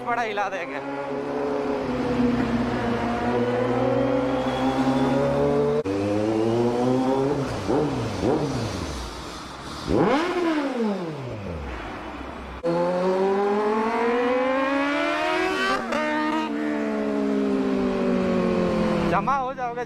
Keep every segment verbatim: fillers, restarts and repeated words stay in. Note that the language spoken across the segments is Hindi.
कांच पड़ा हिला देंगे। जमा हो जाओगे।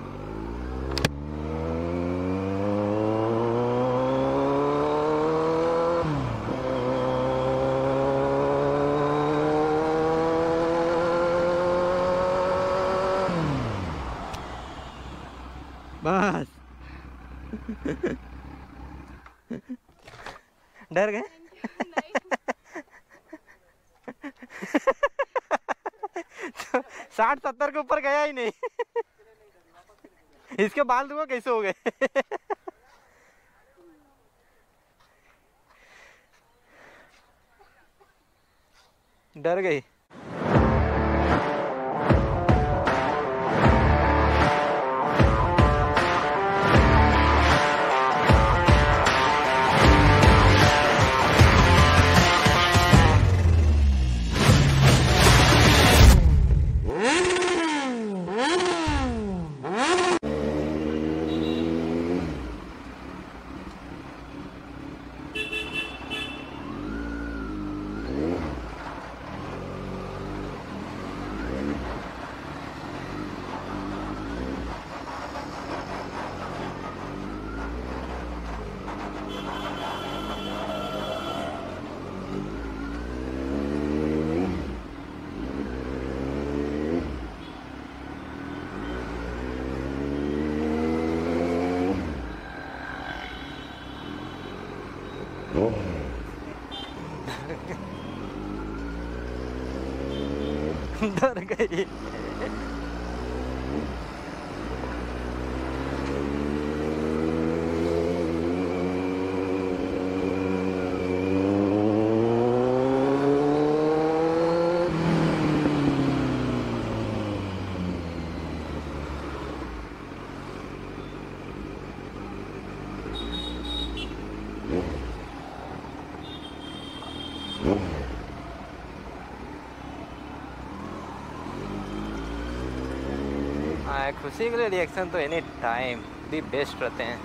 बस डर गए। साठ सत्तर के ऊपर गया ही नहीं। इसके बाल दुआ कैसे हो गए। डर गई। डर गई। खुशी के लिए रिएक्शन तो एनी टाइम दी बेस्ट रहते हैं।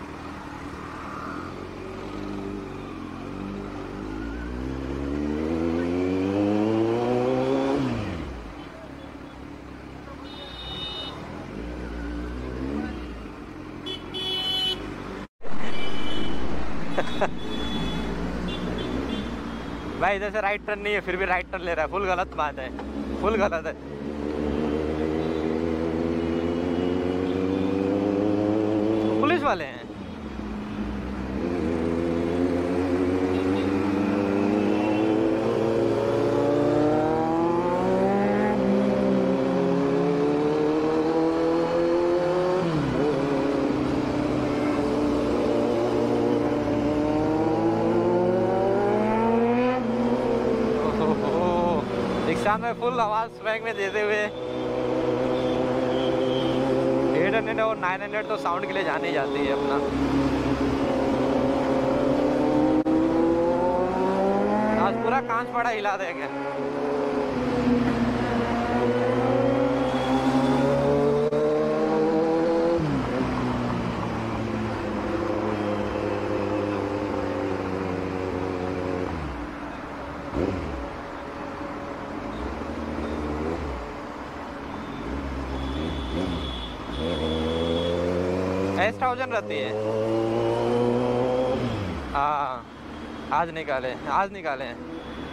भाई इधर से राइट टर्न नहीं है, फिर भी राइट टर्न ले रहा है। फुल गलत बात है, फुल गलत है। पुलिस वाले हैं। रिक्शा में फुल आवाज स्वैग में देते हुए एट हंड्रेड और नाइन हंड्रेड तो साउंड के लिए जानी जाती है अपना। आज पूरा कांच पड़ा हिला देंगे। एस थाउजेंड रहती है। हाँ आज निकाले, आज निकाले हैं।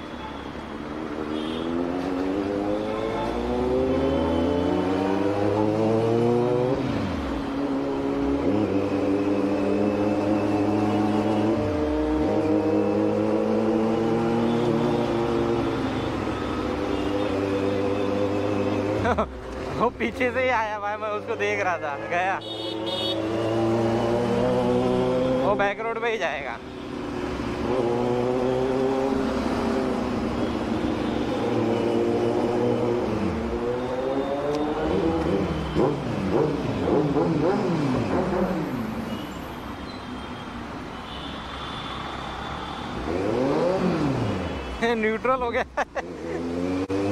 वो पीछे से ही आया भाई, मैं उसको देख रहा था। गया वो बैक रोड पे ही जाएगा। न्यूट्रल हो गया।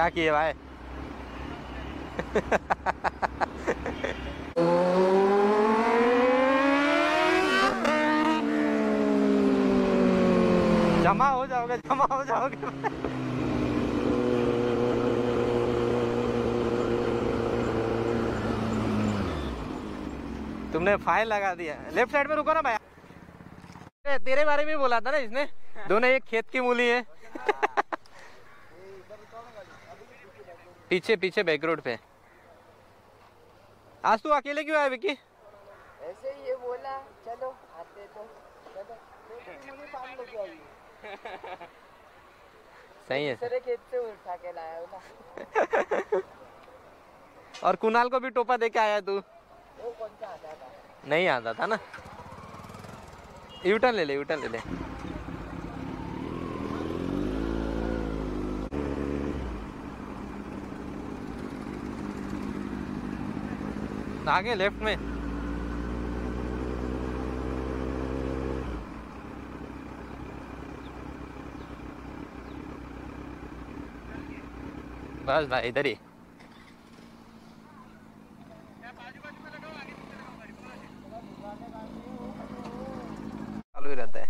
किए भाई? जमा हो जाओगे, जमा हो जाओगे। तुमने फाइल लगा दिया। लेफ्ट साइड में रुको ना भाई। तेरे बारे में बोला था ना इसने, दोनों एक खेत की मूली है। पीछे पीछे बैक रोड पे। आज तू अकेले क्यों आया विकी? ऐसे ही ये बोला चलो आते तो चलो, तो मुझे पानी लेके आई। सही है। दूसरे खेत से उठा के लाया हूँ ना। और कुणाल को भी टोपा दे के आया तू? वो कौन सा आता था? नहीं आता था ना। यूटर्न ले ले, यूटर्न ले ले। आगे लेफ्ट में। बस भाई इधर ही। चालू ही रहता है।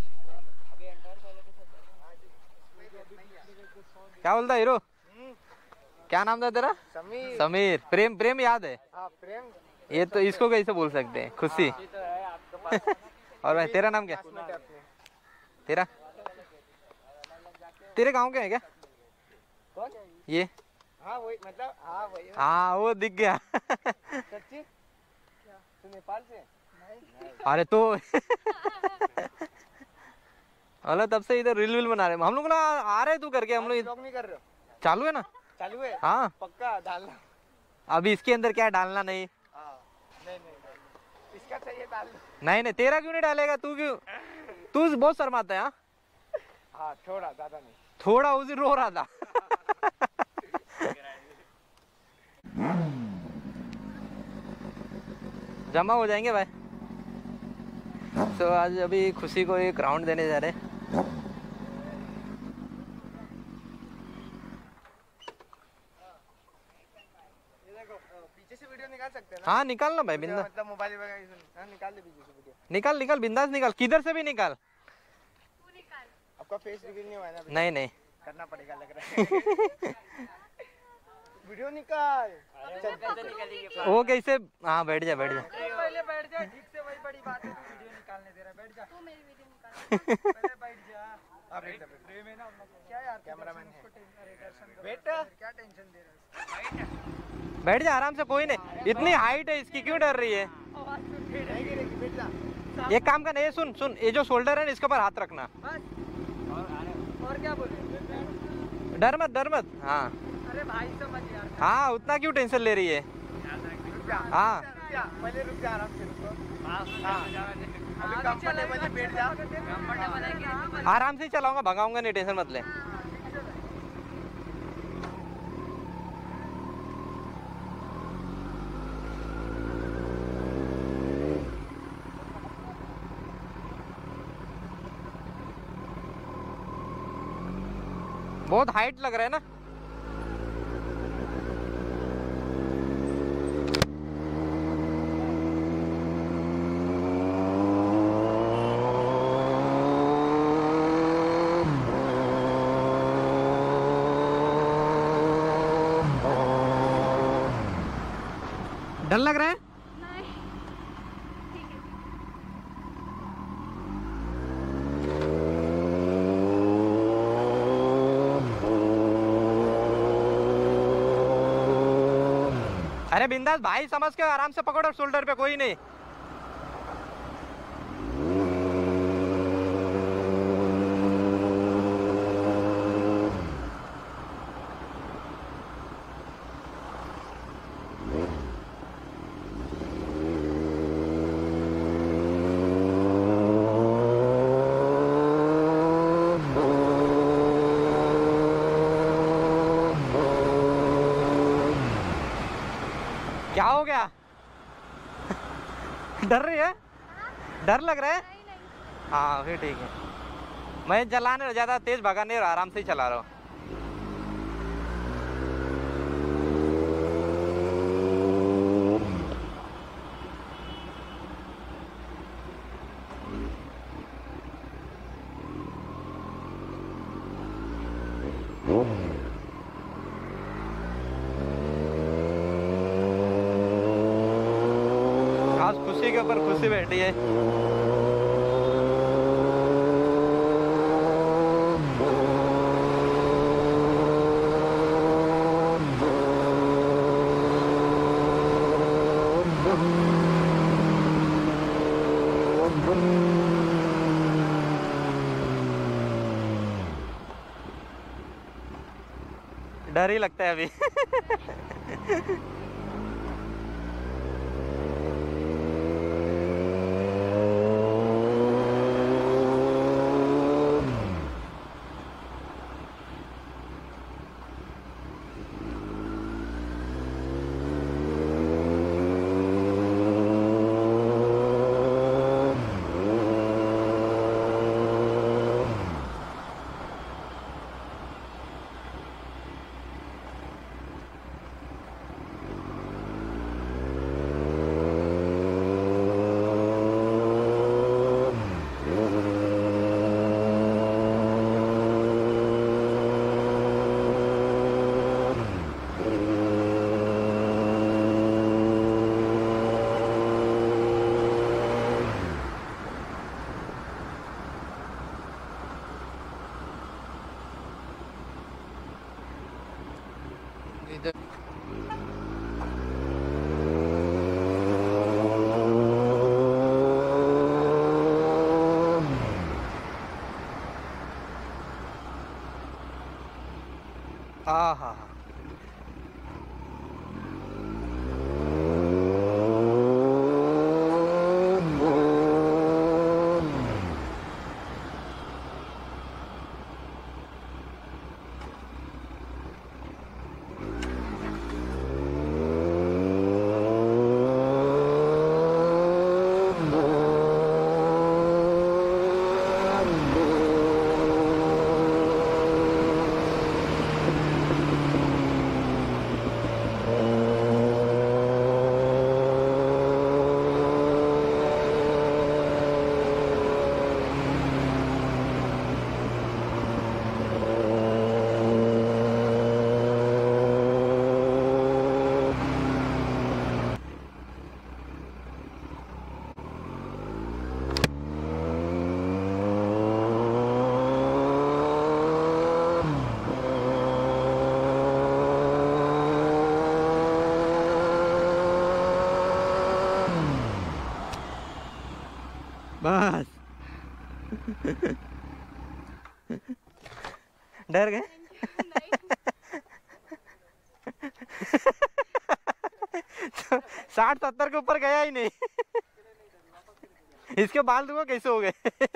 क्या बोलता है हीरो? क्या नाम था तेरा? समीर। समीर। प्रेम, प्रेम याद है? हाँ प्रेम। ये तो इसको कैसे बोल सकते हैं? खुशी। और भाई तेरा नाम क्या? तेरा तेरे गांव के है क्या? कौन? ये हाँ वही, मतलब हाँ वही। हाँ वो दिख गया। सच्ची? तू नेपाल से? नहीं। अरे तो अरे तब से इधर रील वील बना रहे हम लोग ना, आ रहे तू करके हम लोग। ब्लॉग नहीं कर रहे हो? चालू है ना? चालू है? हाँ पक्का डालना। अभी इसके अंदर क्या डालना नहीं? हाँ नहीं नहीं नहीं, इसका चाहिए डाल दो। नहीं नहीं, तेरा क्यों नहीं डालेगा? तू क्यों? तू बहुत शर्माता है। हाँ हाँ थोड़ा, ज्यादा नहीं। थोड़ा। उस दिन रो रहा था। जमा हो जाएंगे भाई। तो आज अभी खुशी को एक राउंड देने जा रहे हैं। पीछे से वीडियो निकाल सकते हैं ना? हाँ निकाल ना भाई, बिंदास। मतलब मोबाइल वगैरह निकाल दे पीछे से वीडियो। निकाल निकाल, बिंदास निकाल, किधर से भी निकाल। आपका फेस रिवील नहीं हुआ ना? नहीं नहीं करना पड़ेगा लग रहा है। वीडियो निकाल। वो कैसे? हाँ बैठ जा, बैठ जा। पहले बैठ जा, ठीक से वही बड़ी बात है। तू वीडियो निकालने दे रहा है, बैठ जा। तू मेरी वीडियो निकाल। पहले बैठ जा। अब बैठ जा। प्रेम है ना हम लोग। क्या यार, कैमरामैन है। बैठ, क्या टेंशन दे रहा है? बैठ जा आराम से, कोई नहीं। इतनी हाइट है इसकी, क्यों डर रही है? बैठ जा। एक काम करना, ये सुन सुन, ये जो शोल्डर है ना, इसके ऊपर हाथ रखना। और क्या बोले? डर मत, डर मत। हाँ अरे भाई समझ यार। हाँ, उतना क्यों टेंशन ले रही है? हाँ पहले रुक जा, आराम से रुको। अभी कंफर्टेबली बैठ जा। आराम से ही चलाऊंगा, भगाऊंगा नहीं, टेंशन मत ले। बहुत हाइट लग रहा है ना? डर लग रहा है? नहीं ठीक है। अरे बिंदास भाई, समझ के आराम से पकड़ो शोल्डर पे, कोई नहीं। क्या हो गया? डर रही है? डर लग रहा है? नहीं नहीं हाँ फिर ठीक है। मैं चलाने ज़्यादा तेज भगा नहीं रहा, आराम से ही चला रहा हूँ। आज खुशी के ऊपर खुशी बैठी है। डर ही लगता है अभी। हाँ हाँ हाँ। बस डर गए। साठ सत्तर के ऊपर गया ही नहीं। इसके बाल देखो कैसे हो गए।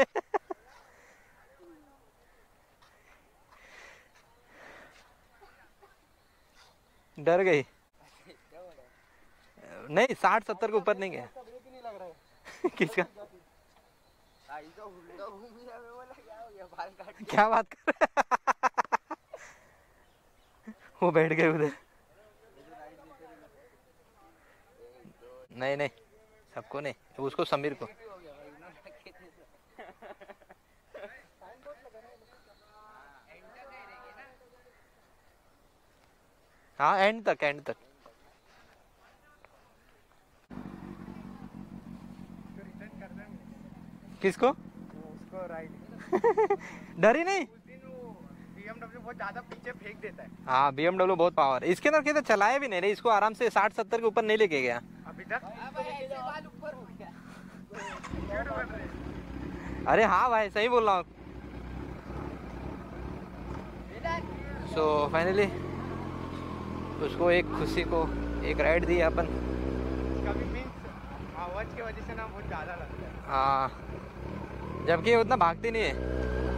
डर गई। नहीं साठ सत्तर के ऊपर नहीं गया। किसका क्या बात कर रहे? वो बैठ गए उधर। नहीं नहीं सबको नहीं, उसको समीर को। हाँ एंड तक एंड तक। किसको? उसको राइड। डरी नहीं। उस दिन वो बीएमडब्ल्यू बहुत ज्यादा पीछे फेंक देता है। हाँ बीएमडब्ल्यू बहुत पावर। इसके अंदर कहते चलाया भी नहीं रही, इसको आराम से साठ सत्तर के ऊपर नहीं लेके गया अभी तक। ऊपर हो गया। अरे हाँ भाई सही बोल रहा हूँ। सो फाइनली उसको एक खुशी को एक राइड दी अपन। कभी मीन्स आवाज की वजह से ना बहुत ज्यादा लगता है। हाँ जबकि उतना भागती नहीं है।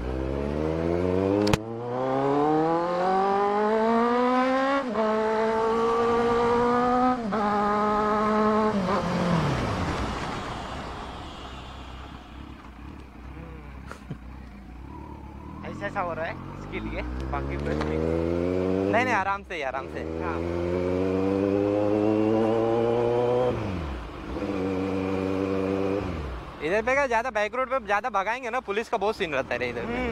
ऐसा ऐसा हो रहा है इसके लिए, बाकी बस नहीं नहीं आराम से ही आराम से। हाँ इधर पे क्या ज्यादा बैक रोड पे ज्यादा भगाएंगे ना, पुलिस का बहुत सीन रहता है इधर पे।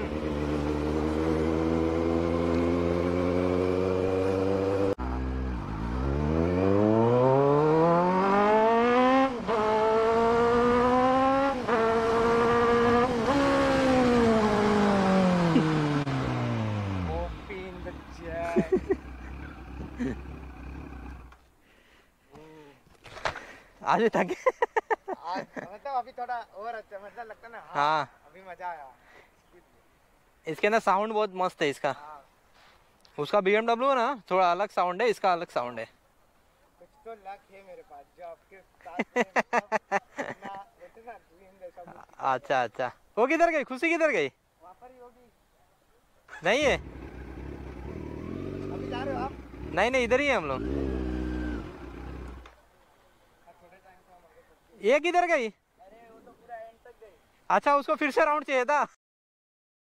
आज भी थके। आज मतलब अभी थोड़ा और अच्छा मतलब लगता है ना। हाँ अभी मजा आया। इसके अंदर साउंड बहुत मस्त है इसका। हाँ उसका बी एम डब्ल्यू ना थोड़ा अलग साउंड है, इसका अलग साउंड है। कुछ तो लक है मेरे पास जो आपके साथ में मतलब ना रहते ना ड्रीम जैसा कुछ। अच्छा अच्छा, वो किधर गई? खुशी किधर गई? वहाँ पर ही होगी। नहीं है? अभी जा रहे हो आप? नहीं नहीं, इधर ही है हम लोग। थोड़े टाइम को हम आगे बढ़ते ये किधर गई? हैं। अरे वो तो पूरा एंड तक गई। अच्छा, उसको फिर से राउंड चाहिए था।